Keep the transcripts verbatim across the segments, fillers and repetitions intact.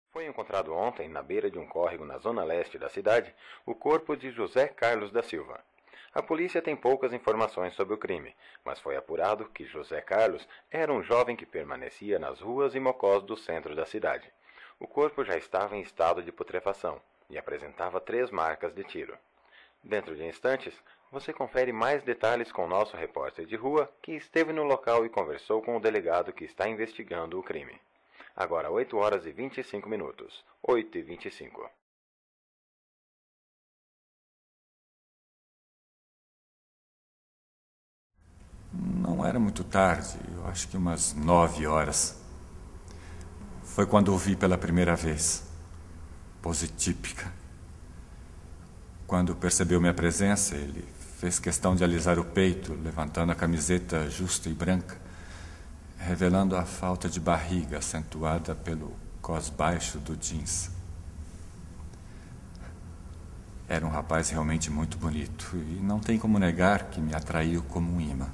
Foi encontrado ontem, na beira de um córrego na zona leste da cidade, o corpo de José Carlos da Silva. A polícia tem poucas informações sobre o crime, mas foi apurado que José Carlos era um jovem que permanecia nas ruas e mocós do centro da cidade. O corpo já estava em estado de putrefação e apresentava três marcas de tiro. Dentro de instantes, você confere mais detalhes com o nosso repórter de rua, que esteve no local e conversou com o delegado que está investigando o crime. Agora oito horas e vinte e cinco minutos. oito e vinte e cinco. Não era muito tarde, eu acho que umas nove horas. Foi quando o vi pela primeira vez. Pose típica. Quando percebeu minha presença, ele fez questão de alisar o peito, levantando a camiseta justa e branca, revelando a falta de barriga acentuada pelo cós baixo do jeans. Era um rapaz realmente muito bonito e não tem como negar que me atraiu como um imã.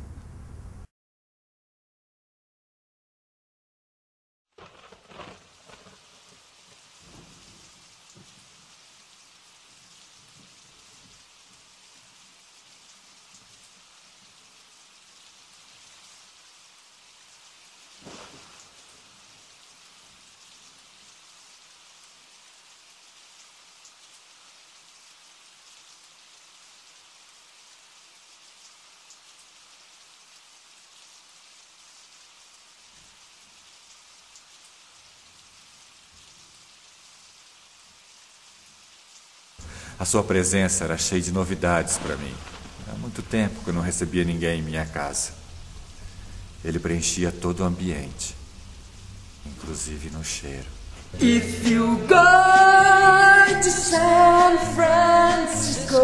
A sua presença era cheia de novidades para mim. Há muito tempo que eu não recebia ninguém em minha casa. Ele preenchia todo o ambiente, inclusive no cheiro. If you go to San Francisco,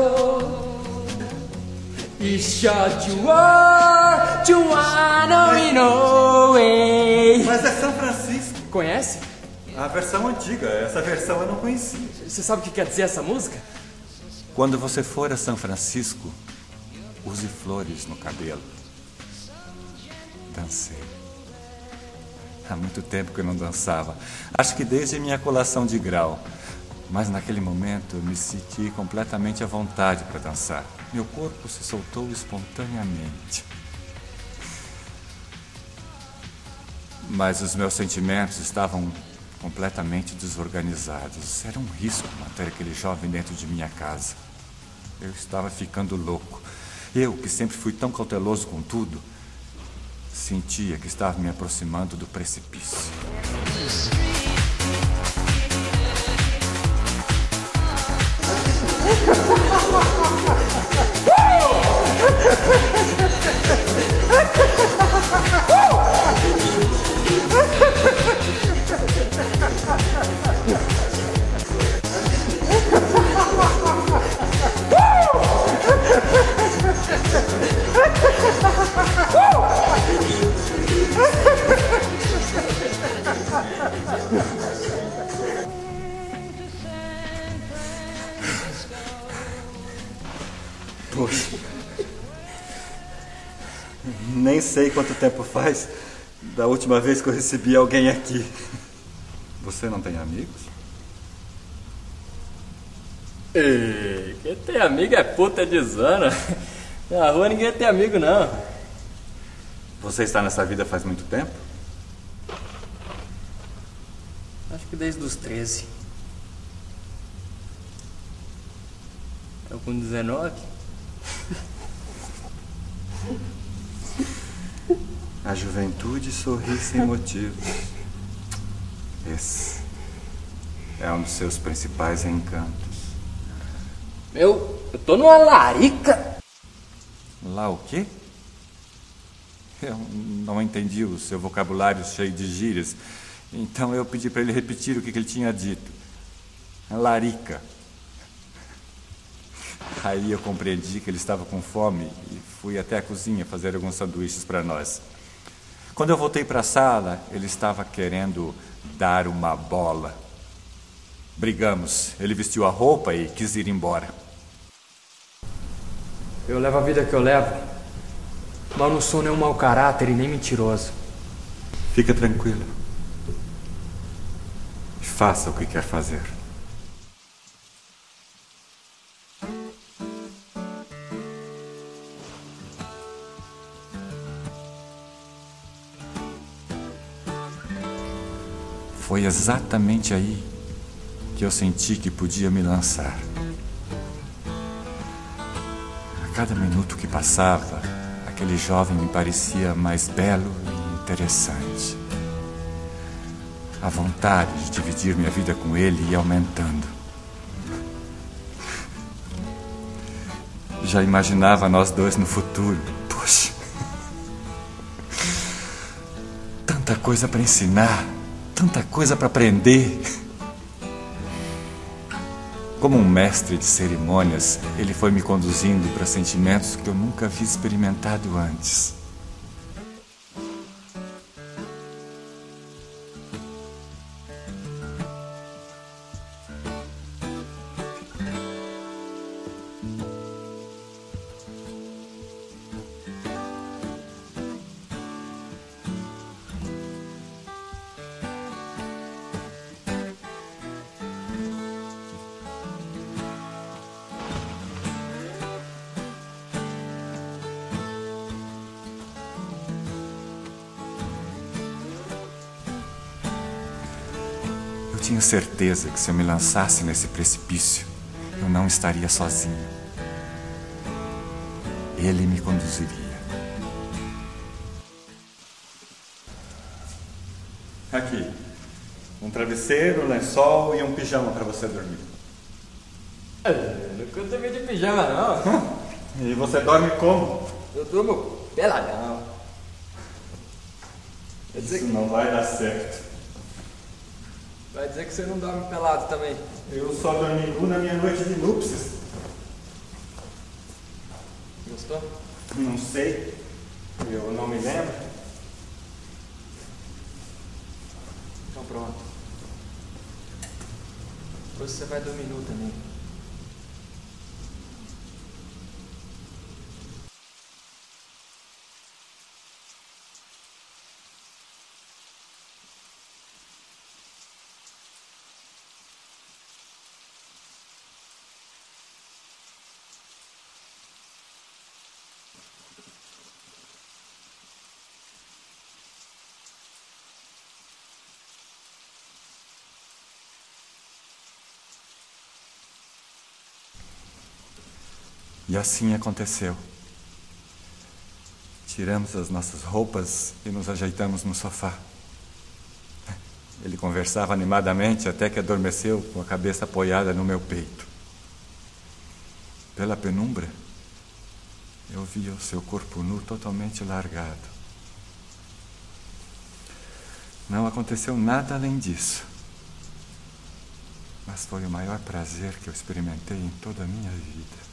it's shot you are to wanna know way. Mas é São Francisco. Conhece? A versão antiga, essa versão eu não conhecia. Você sabe o que quer dizer essa música? Quando você for a São Francisco, use flores no cabelo. Dancei. Há muito tempo que eu não dançava. Acho que desde minha colação de grau. Mas naquele momento eu me senti completamente à vontade para dançar. Meu corpo se soltou espontaneamente. Mas os meus sentimentos estavam completamente desorganizados. Era um risco manter aquele jovem dentro de minha casa. Eu estava ficando louco. Eu, que sempre fui tão cauteloso com tudo, sentia que estava me aproximando do precipício. Poxa, nem sei quanto tempo faz da última vez que eu recebi alguém aqui. Você não tem amigos? Ei, quem tem amigo é puta de zona. Na rua ninguém tem amigo, não. Você está nessa vida faz muito tempo? Acho que desde os treze. Eu com dezenove. A juventude sorri sem motivos. Esse é um dos seus principais encantos. Eu, eu tô numa larica. Lá o quê? Eu não entendi o seu vocabulário cheio de gírias. Então eu pedi para ele repetir o que, que ele tinha dito. Larica. Aí eu compreendi que ele estava com fome e fui até a cozinha fazer alguns sanduíches para nós. Quando eu voltei para a sala, ele estava querendo dar uma bola. Brigamos. Ele vestiu a roupa e quis ir embora. Eu levo a vida que eu levo, mas não sou nenhum mau caráter e nem mentiroso. Fica tranquilo. faça o que quer fazer. Foi exatamente aí que eu senti que podia me lançar. A cada minuto que passava, aquele jovem me parecia mais belo e interessante. A vontade de dividir minha vida com ele ia aumentando. Já imaginava nós dois no futuro. Poxa! Tanta coisa para ensinar, tanta coisa para aprender. Como um mestre de cerimônias, ele foi me conduzindo para sentimentos que eu nunca havia experimentado antes. Eu tinha certeza que se eu me lançasse nesse precipício, eu não estaria sozinho. Ele me conduziria. Aqui, um travesseiro, um lençol e um pijama para você dormir. Eu não curto dormir de pijama, não. E você dorme como? Eu durmo peladão. Isso não vai dar certo. Vai dizer que você não dorme pelado também. Eu só dormi nu na minha noite de núpcias. Gostou? Não sei. Eu não me lembro. Então pronto. Hoje você vai dormir nu também. E assim aconteceu. Tiramos as nossas roupas e nos ajeitamos no sofá. Ele conversava animadamente até que adormeceu com a cabeça apoiada no meu peito. Pela penumbra, eu via o seu corpo nu totalmente largado. Não aconteceu nada além disso. Mas foi o maior prazer que eu experimentei em toda a minha vida.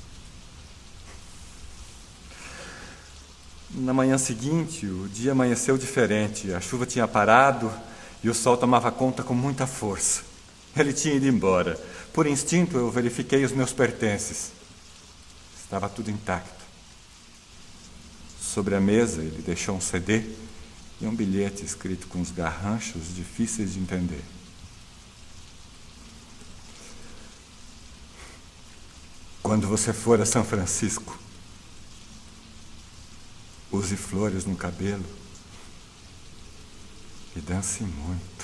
Na manhã seguinte, o dia amanheceu diferente. A chuva tinha parado e o sol tomava conta com muita força. Ele tinha ido embora. Por instinto, eu verifiquei os meus pertences. Estava tudo intacto. Sobre a mesa, ele deixou um C D e um bilhete escrito com uns garranchos difíceis de entender. Quando você for a São Francisco, use flores no cabelo e dance muito.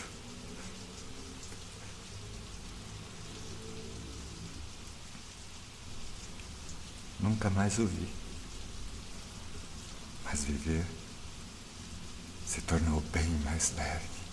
Nunca mais o vi, mas viver se tornou bem mais leve.